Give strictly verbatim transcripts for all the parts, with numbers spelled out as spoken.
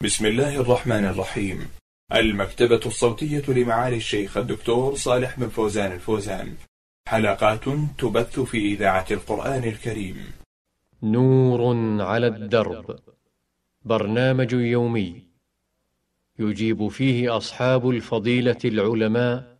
بسم الله الرحمن الرحيم. المكتبة الصوتية لمعالي الشيخ الدكتور صالح بن فوزان الفوزان، حلقات تبث في إذاعة القرآن الكريم. نور على الدرب، برنامج يومي يجيب فيه أصحاب الفضيلة العلماء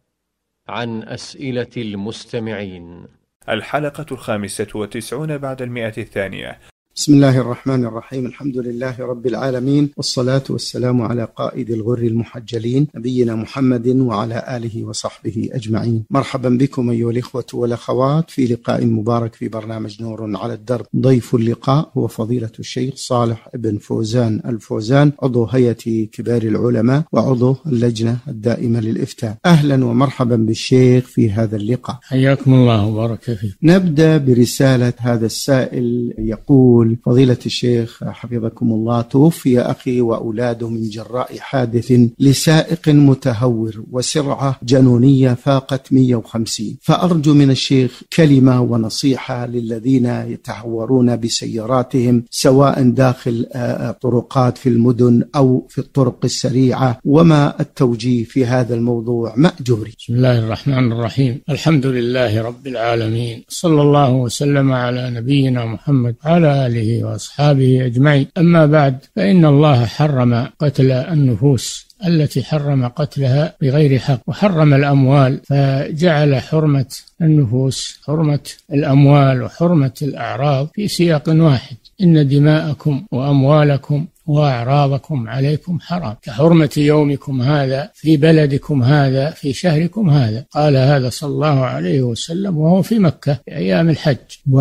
عن أسئلة المستمعين. الحلقة الخامسة والتسعون بعد المئة الثانية. بسم الله الرحمن الرحيم. الحمد لله رب العالمين، والصلاة والسلام على قائد الغر المحجلين نبينا محمد وعلى آله وصحبه أجمعين. مرحبا بكم أيها الإخوة والأخوات في لقاء مبارك في برنامج نور على الدرب. ضيف اللقاء هو فضيلة الشيخ صالح بن فوزان الفوزان، عضو هيئة كبار العلماء وعضو اللجنة الدائمة للإفتاء. أهلا ومرحبا بالشيخ في هذا اللقاء. حياكم الله وبارك فيك. نبدأ برسالة هذا السائل، يقول: فضيلة الشيخ حفظكم الله، توفي أخي وأولاده من جراء حادث لسائق متهور وسرعة جنونية فاقت مئة وخمسين، فأرجو من الشيخ كلمة ونصيحة للذين يتهورون بسياراتهم سواء داخل طرقات في المدن أو في الطرق السريعة، وما التوجيه في هذا الموضوع مأجوري. بسم الله الرحمن الرحيم. الحمد لله رب العالمين، صلى الله وسلم على نبينا محمد وعلى آله وأصحابه أجمعين. أما بعد، فإن الله حرم قتل النفوس التي حرم قتلها بغير حق، وحرم الأموال، فجعل حرمة النفوس حرمة الأموال وحرمة الأعراض في سياق واحد: إن دماءكم وأموالكم وأعراضكم عليكم حرام كحرمة يومكم هذا في بلدكم هذا في شهركم هذا. قال هذا صلى الله عليه وسلم وهو في مكة في أيام الحج.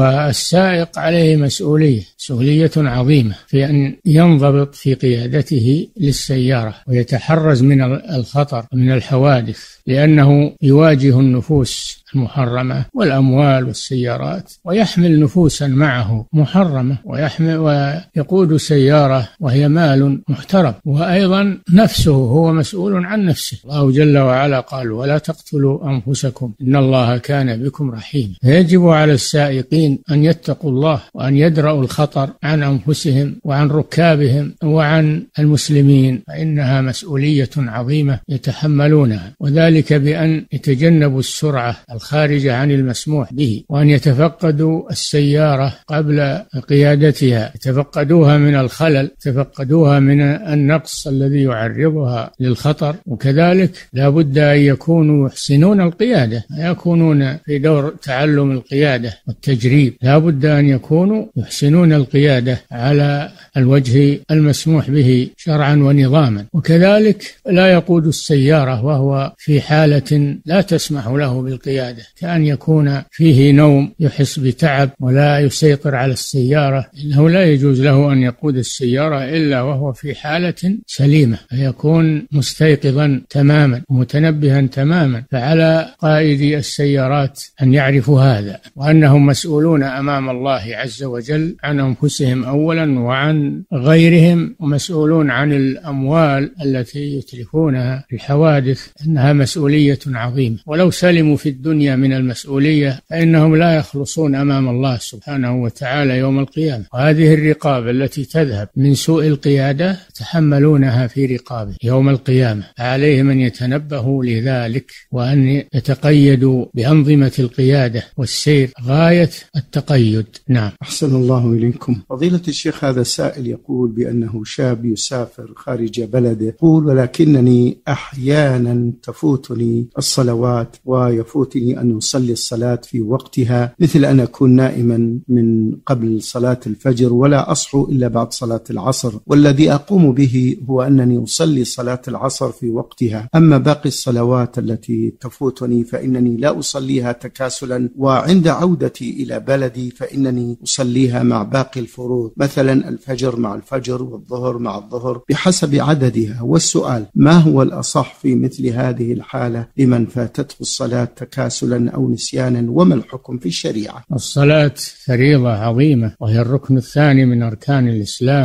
والسائق عليه مسؤولية مسؤولية عظيمة في أن ينضبط في قيادته للسيارة ويتحرز من الخطر من الحوادث، لأنه يواجه النفوس المحرمة والأموال والسيارات، ويحمل نفوسا معه محرمة، ويحمل ويقود سيارة وهي مال محترم، وأيضا نفسه هو مسؤول عن نفسه. الله جل وعلا قال: ولا تقتلوا أنفسكم إن الله كان بكم رحيما. فيجب على السائقين أن يتقوا الله وأن يدرأوا الخطر عن أنفسهم وعن ركابهم وعن المسلمين، فإنها مسؤولية عظيمة يتحملونها، وذلك بأن يتجنبوا السرعة الخارجة عن المسموح به، وأن يتفقدوا السيارة قبل قيادتها، يتفقدوها من الخلل، يتفقدوها من النقص الذي يعرضها للخطر. وكذلك لا بد أن يكونوا يحسنون القيادة، يكونون في دور تعلم القيادة والتجريب، لا بد أن يكونوا يحسنون القيادة على الوجه المسموح به شرعا ونظاما. وكذلك لا يقود السيارة وهو في حالة لا تسمح له بالقيادة، كأن يكون فيه نوم يحس بتعب ولا يسيطر على السيارة، إنه لا يجوز له أن يقود السيارة إلا وهو في حالة سليمة، فيكون مستيقظا تماما متنبها تماما. فعلى قائدي السيارات أن يعرفوا هذا، وأنهم مسؤولون أمام الله عز وجل عن أنفسهم أولا وعن غيرهم، ومسؤولون عن الأموال التي يتلفونها في الحوادث، إنها مسؤولية عظيمة. ولو سلموا في الدنيا من المسؤولية فإنهم لا يخلصون أمام الله سبحانه وتعالى يوم القيامة. وهذه الرقاب التي تذهب من سوء القيادة تحملونها في رقابه يوم القيامة، فعليهم أن يتنبهوا لذلك وأن يتقيدوا بأنظمة القيادة والسير غاية التقيد. نعم. أحسن الله إليكم. فضيلة الشيخ، هذا السائل يقول بأنه شاب يسافر خارج بلده، يقول: ولكنني أحيانا تفوتني الصلوات ويفوتني أن أصلي الصلاة في وقتها، مثل أن أكون نائما من قبل صلاة الفجر ولا أصحو إلا بعد صلاة العصر، والذي أقوم به هو أنني أصلي صلاة العصر في وقتها، أما باقي الصلوات التي تفوتني فإنني لا أصليها تكاسلا، وعند عودتي إلى بلدي فإنني أصليها مع باقي الفروض، مثلا الفجر مع الفجر والظهر مع الظهر بحسب عددها. والسؤال: ما هو الأصح في مثل هذه الحالة لمن فاتته الصلاة تكاسلا أو نسيانا، وما الحكم في الشريعة؟ الصلاة فريضة عظيمة، وهي الركن الثاني من أركان الإسلام، وهي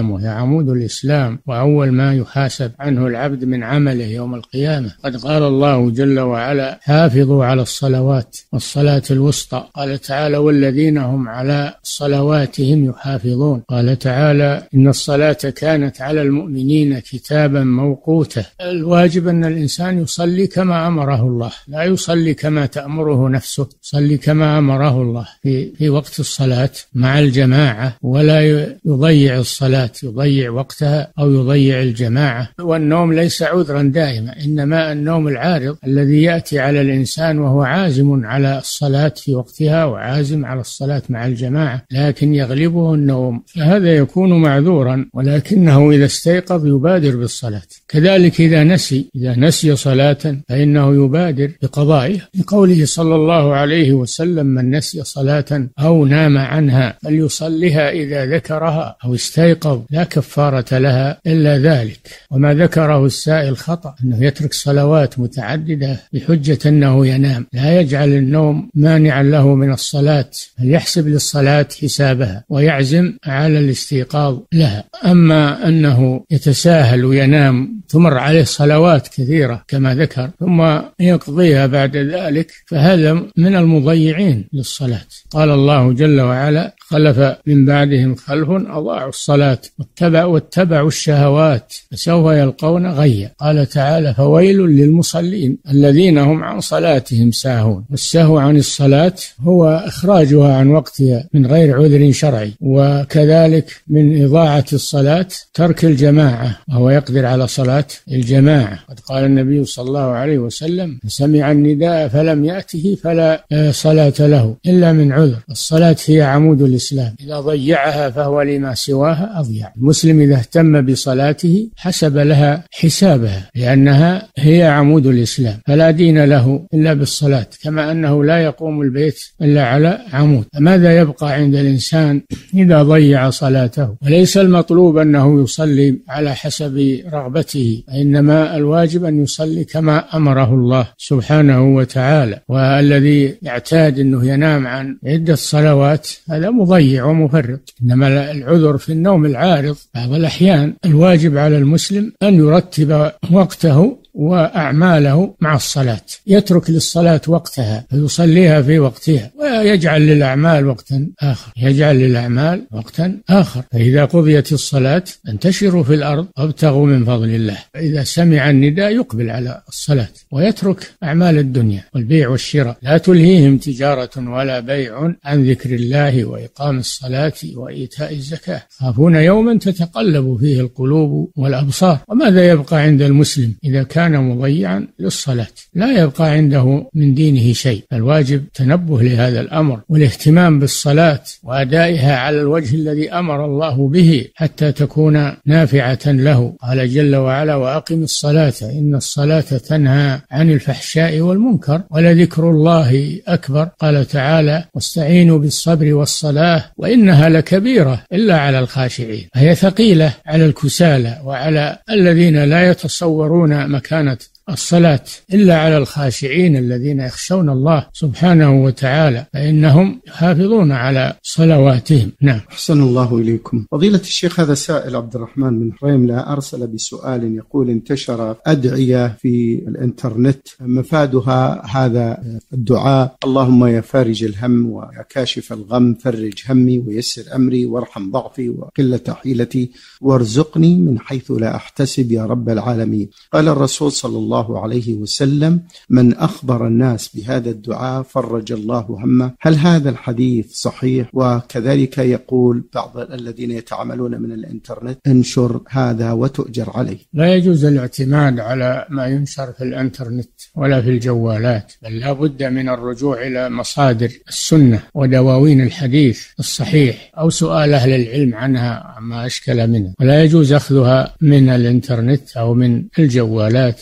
عمود الإسلام وأول ما يحاسب عنه العبد من عمله يوم القيامة. قد قال الله جل وعلا: حافظوا على الصلوات والصلاة الوسطى. قال تعالى: والذين هم على صلواتهم يحافظون. قال تعالى: إن الصلاة كانت على المؤمنين كتابا موقوتا. الواجب أن الإنسان يصلي كما أمره الله، لا يصلي كما تأمره نفسه، يصلي كما أمره الله في, في وقت الصلاة مع الجماعة، ولا يضيع الصلاة، يضيع وقتها أو يضيع الجماعة. والنوم ليس عذرا دائما، إنما النوم العارض الذي يأتي على الإنسان وهو عازم على الصلاة في وقتها وعازم على الصلاة مع الجماعة، لكن يغلبه النوم، فهذا يكون معذورا، ولكنه إذا استيقظ يبادر بالصلاة. كذلك إذا نسي إذا نسي صلاة فإنه يبادر بقضائها، لقوله صلى الله عليه وسلم: من نسي صلاة أو نام عنها فليصلها إذا ذكرها أو استيقظ، لا كفارة لها إلا ذلك. وما ذكره السائل خطأ، أنه يترك صلوات متعددة بحجة أنه ينام، لا يجعل النوم مانعا له من الصلاة، بل يحسب للصلاة حسابها ويعزم على الاستيقاظ لها. أما أنه يتساهل وينام تمر عليه صلوات كثيرة كما ذكر ثم يقضيها بعد ذلك، فهذا من المضيعين للصلاة. قال الله جل وعلا: خلف من بعدهم خلف أضاعوا الصلاة واتبعوا, واتبعوا الشهوات فسوف يلقون غيا. قال تعالى: فويل للمصلين الذين هم عن صلاتهم ساهون. والسهو عن الصلاة هو إخراجها عن وقتها من غير عذر شرعي، وكذلك من إضاعة الصلاة ترك الجماعة وهو يقدر على صلاة الجماعة. قد قال النبي صلى الله عليه وسلم: سمع النداء فلم يأته فلا صلاة له إلا من عذر. الصلاة هي عمود الإسلام، إذا ضيعها فهو لما سواها أضيع. المسلم إذا اهتم بصلاته حسب لها حسابها، لأنها هي عمود الإسلام، فلا دين له إلا بالصلاة، كما أنه لا يقوم البيت إلا على عمود. فماذا يبقى عند الإنسان إذا ضيع صلاته؟ وليس المطلوب أنه يصلي على حسب رغبته، إنما الواجب أن يصلي كما أمره الله سبحانه وتعالى. والذي يعتاد أنه ينام عن عدة صلوات هذا مضيع ومفرط. إنما العذر في النوم العارض بعض الأحيان. الواجب على المسلم أن يرتب وقته وأعماله مع الصلاة، يترك للصلاة وقتها فيصليها في وقتها، ويجعل للأعمال وقتا آخر يجعل للأعمال وقتا آخر فإذا قضيت الصلاة انتشروا في الأرض وابتغوا من فضل الله. فإذا سمع النداء يقبل على الصلاة ويترك أعمال الدنيا والبيع والشراء. لا تلهيهم تجارة ولا بيع عن ذكر الله وإقام الصلاة وإيتاء الزكاة خافون يوما تتقلب فيه القلوب والأبصار. وماذا يبقى عند المسلم إذا كان مضيعا للصلاة؟ لا يبقى عنده من دينه شيء. الواجب تنبه لهذا الأمر والاهتمام بالصلاة وأدائها على الوجه الذي أمر الله به حتى تكون نافعة له. قال جل وعلا: وأقم الصلاة إن الصلاة تنهى عن الفحشاء والمنكر ولذكر الله أكبر. قال تعالى: واستعينوا بالصبر والصلاة وإنها لكبيرة إلا على الخاشعين. فهي ثقيلة على الكسالى وعلى الذين لا يتصورون مكانة الصلاة إلا على الخاشعين الذين يخشون الله سبحانه وتعالى، فإنهم يحافظون على صلواتهم. نعم. أحسن الله إليكم. فضيلة الشيخ، هذا سائل عبد الرحمن من حريملة أرسل بسؤال يقول: انتشر أدعية في الإنترنت مفادها هذا الدعاء: اللهم يا فارج الهم ويا كاشف الغم فرج همي ويسر أمري وارحم ضعفي وقلة حيلتي وارزقني من حيث لا أحتسب يا رب العالمين. قال الرسول صلى الله عليه وسلم: من أخبر الناس بهذا الدعاء فرج الله همه. هل هذا الحديث صحيح؟ وكذلك يقول بعض الذين يتعاملون من الإنترنت: انشر هذا وتؤجر عليه. لا يجوز الاعتماد على ما ينشر في الإنترنت ولا في الجوالات، بل لا بد من الرجوع إلى مصادر السنة ودواوين الحديث الصحيح أو سؤال أهل العلم عنها عما أشكل منها. ولا يجوز أخذها من الإنترنت أو من الجوالات حتى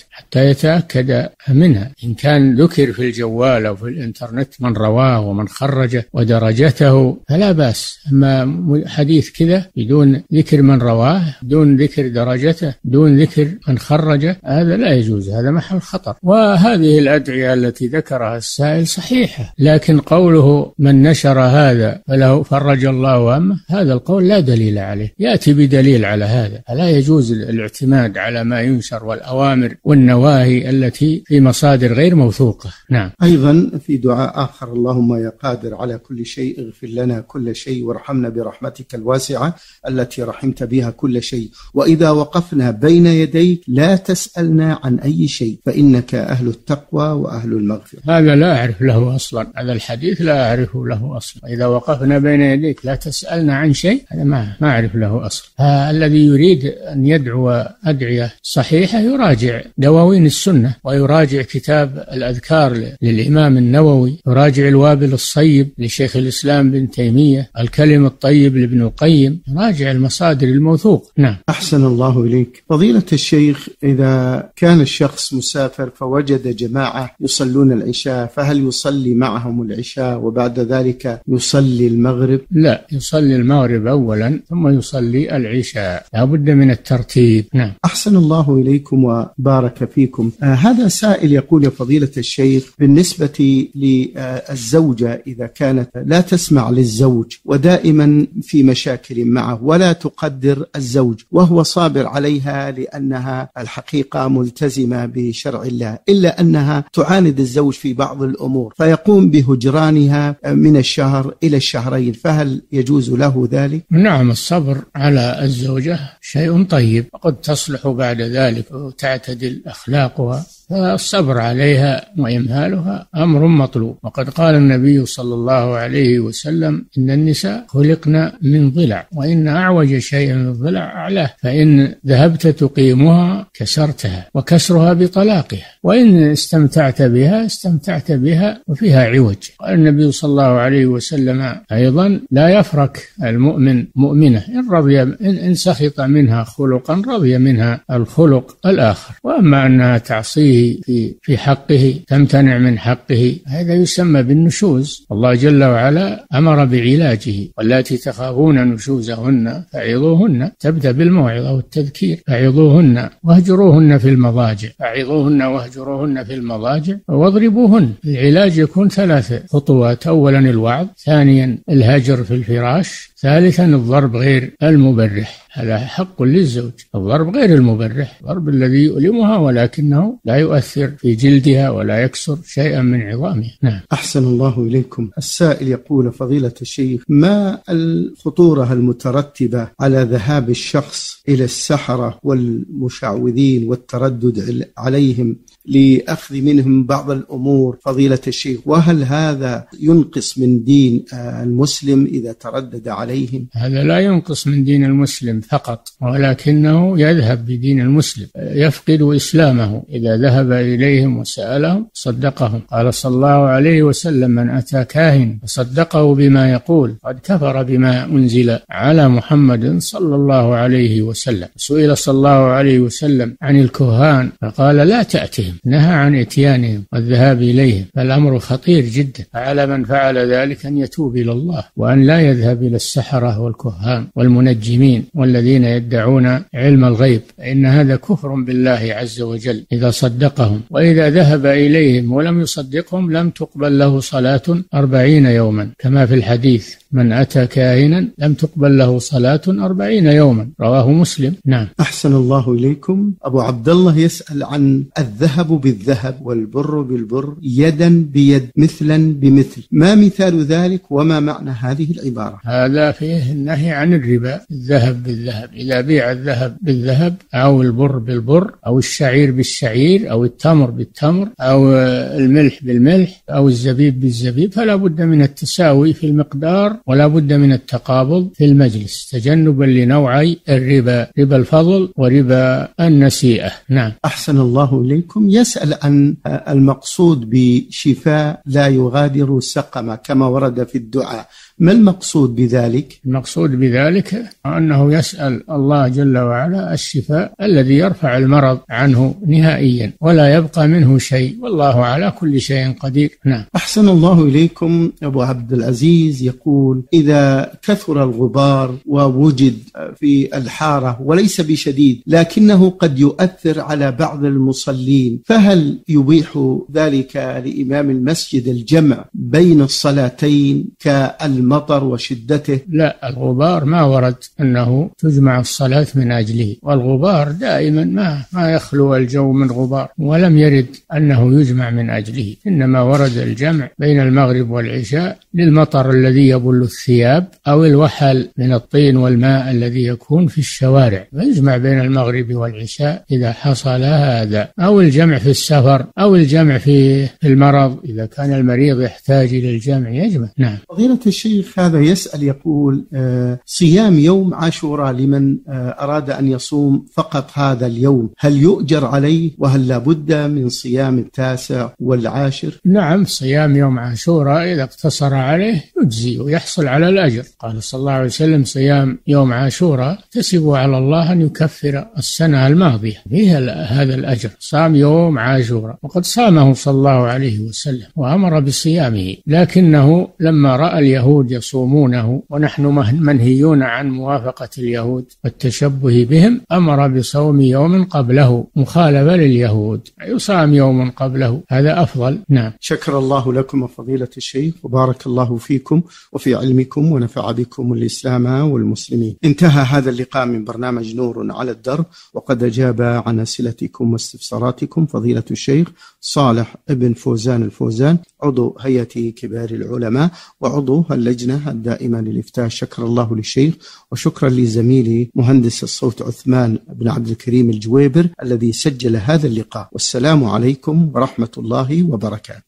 يتأكد منها. إن كان ذكر في الجوال أو في الإنترنت من رواه ومن خرجه ودرجته فلا بأس، أما حديث كذا بدون ذكر من رواه، دون ذكر درجته، دون ذكر من خرجه، هذا لا يجوز، هذا محل خطر. وهذه الأدعية التي ذكرها السائل صحيحة، لكن قوله من نشر هذا فله فرج الله همه، هذا القول لا دليل عليه، يأتي بدليل على هذا. فلا يجوز الاعتماد على ما ينشر والأوامر والنواهي التي في مصادر غير موثوقة. نعم. أيضا في دعاء آخر: اللهم يا قادر على كل شيء اغفر لنا كل شيء وارحمنا برحمتك الواسعة التي رحمت بها كل شيء، وإذا وقفنا بين يديك لا تسألنا عن أي شيء فإنك أهل التقوى وأهل المغفرة. هذا لا أعرف له أصلا، هذا الحديث لا أعرف له أصلا. إذا وقفنا بين يديك لا تسألنا عن شيء، هذا ما ما أعرف له أصلا. الذي يريد أن يدعو أدعية صحيحة يراجع دواوين السنة، ويراجع كتاب الأذكار للإمام النووي، يراجع الوابل الصيب لشيخ الإسلام بن تيمية، الكلم الطيب لابن القيم، يراجع المصادر الموثوق. نعم. أحسن الله إليك. فضيلة الشيخ، إذا كان الشخص مسافر فوجد جماعة يصلون العشاء، فهل يصلي معهم العشاء وبعد ذلك يصلي المغرب؟ لا، يصلي المغرب أولا ثم يصلي العشاء، لا بد من الترتيب. نعم. أحسن الله إليكم وبارك فيكم. آه هذا سائل يقول: يا فضيلة الشيخ، بالنسبة للزوجة إذا كانت لا تسمع للزوج ودائما في مشاكل معه ولا تقدر الزوج وهو صابر عليها لأنها الحقيقة ملتزمة بشرع الله، إلا أنها تعاند الزوج في بعض الأمور فيقوم بهجرانها من الشهر إلى الشهرين، فهل يجوز له ذلك؟ نعم، الصبر على الزوجة شيء طيب، وقد تصلح بعد ذلك وتعتدل أخلاقها، فالصبر عليها وإمهالها أمر مطلوب. وقد قال النبي صلى الله عليه وسلم: إن النساء خلقن من ضلع، وإن أعوج شيء من الضلع أعلاه، فإن ذهبت تقيمها كسرتها، وكسرها بطلاقها، وإن استمتعت بها استمتعت بها وفيها عوج. قال النبي صلى الله عليه وسلم أيضا: لا يفرك المؤمن مؤمنة، إن رضي إن سخط منها خلقا رضي منها الخلق الآخر. وأما أنها تعصيه في في حقه، تمتنع من حقه، هذا يسمى بالنشوز. الله جل وعلا أمر بعلاجه: واللاتي تخافون نشوزهن فعظوهن، تبدأ بالموعظة والتذكير، فعظوهن واهجروهن في المضاجع، فعظوهن واهجروهن في المضاجع واضربوهن. العلاج يكون ثلاث خطوات: أولا الوعظ، ثانيا الهجر في الفراش، ثالثا الضرب غير المبرح. هذا حق للزوج، الضرب غير المبرح، الضرب الذي يؤلمها ولكنه لا يؤثر في جلدها ولا يكسر شيئا من عظامها. نعم. أحسن الله إليكم. السائل يقول: فضيلة الشيخ، ما الخطورة المترتبة على ذهاب الشخص إلى السحرة والمشعوذين والتردد عليهم لأخذ منهم بعض الأمور فضيلة الشيخ؟ وهل هذا ينقص من دين المسلم إذا تردد عليهم؟ هذا لا ينقص من دين المسلم فقط، ولكنه يذهب بدين المسلم، يفقد إسلامه إذا ذهب إليهم وسألهم صدقهم. قال صلى الله عليه وسلم: من أتى كاهن فصدقه بما يقول قد كفر بما أنزل على محمد صلى الله عليه وسلم. سئل صلى الله عليه وسلم عن الكهان فقال: لا تأتهم، نهى عن إتيانهم والذهاب إليهم، فالأمر خطير جدا. على من فعل ذلك أن يتوب إلى الله، وأن لا يذهب إلى السحرة والكهان والمنجمين والذين يدعون علم الغيب، فإن هذا كفر بالله عز وجل إذا صدقهم. وإذا ذهب إليهم ولم يصدقهم لم تقبل له صلاة أربعين يوما، كما في الحديث: من أتى كاهنا لم تقبل له صلاة أربعين يوما، رواه مسلم. نعم. أحسن الله إليكم. أبو عبد الله يسأل عن الذهب بالذهب والبر بالبر، يدا بيد، مثلا بمثل، ما مثال ذلك وما معنى هذه العبارة؟ هذا فيه النهي عن الربا، الذهب بالذهب. إذا بيع الذهب بالذهب أو البر بالبر أو الشعير بالشعير أو التمر بالتمر أو الملح بالملح أو الزبيب بالزبيب، فلا بد من التساوي في المقدار ولا بد من التقابض في المجلس، تجنبا لنوعي الربا، ربا الفضل وربا النسيئة. نعم. أحسن الله إليكم. يسأل عن المقصود بشفاء لا يغادر سقما كما ورد في الدعاء، ما المقصود بذلك؟ المقصود بذلك أنه يسأل الله جل وعلا الشفاء الذي يرفع المرض عنه نهائيا ولا يبقى منه شيء، والله على كل شيء قدير. نعم. أحسن الله إليكم. أبو عبد العزيز يقول: إذا كثر الغبار ووجد في الحارة وليس بشديد لكنه قد يؤثر على بعض المصلين، فهل يبيح ذلك لإمام المسجد الجمع بين الصلاتين كالمطر وشدته؟ لا، الغبار ما ورد أنه تجمع الصلاة من أجله، والغبار دائما ما ما يخلو الجو من غبار، ولم يرد أنه يجمع من أجله، إنما ورد الجمع بين المغرب والعشاء للمطر الذي يبل الثياب أو الوحل من الطين والماء الذي يكون في الشوارع، فيجمع بين المغرب والعشاء إذا حصل هذا، أو الجمع في السفر، أو الجمع في المرض إذا كان المريض يحتاج إلى الجمع يجمع. نعم. فضيلة الشيخ هذا يسأل يقول: آه صيام يوم عاشوراء لمن آه أراد أن يصوم فقط هذا اليوم، هل يؤجر عليه وهل لابد من صيام التاسع والعاشر؟ نعم، صيام يوم عاشوراء إذا اقتصر عليه يجزي ويحصل على الأجر. قال صلى الله عليه وسلم: صيام يوم عاشوراء تسب على الله أن يكفر السنة الماضية، فيها هذا الأجر. صام يوم عاشوراء وقد صامه صلى الله عليه وسلم وأمر بصيامه، لكنه لما رأى اليهود يصومونه ونحن منهيون عن موافقة اليهود والتشبه بهم، أمر بصوم يوم قبله مخالفة لليهود، يصام يوم قبله، هذا أفضل. نعم. شكر الله لكم فضيلة الشيخ وبارك الله فيكم وفي علمكم ونفع بكم الإسلام والمسلمين. انتهى هذا اللقاء من برنامج نور على الدرب، وقد أجاب عن أسئلتكم واستفساراتكم فضيلة الشيخ صالح ابن فوزان الفوزان، عضو هيئة كبار العلماء وعضو اللجنة الدائمة للإفتاء. شكر الله للشيخ، وشكرا لزميلي مهندس الصوت عثمان بن عبد الكريم الجويبر الذي سجل هذا اللقاء. والسلام عليكم ورحمة الله وبركاته.